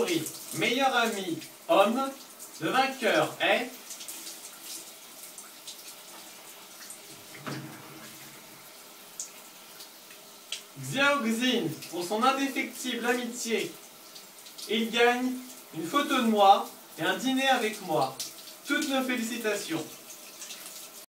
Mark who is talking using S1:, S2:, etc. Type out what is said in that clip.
S1: catégorie meilleur ami homme, le vainqueur est Xiaoxin pour son indéfectible amitié. Il gagne une photo de moi et un dîner avec moi. Toutes nos félicitations.